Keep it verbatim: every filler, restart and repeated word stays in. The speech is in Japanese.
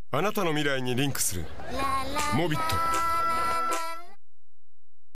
あなたの未来にリンクするモビット。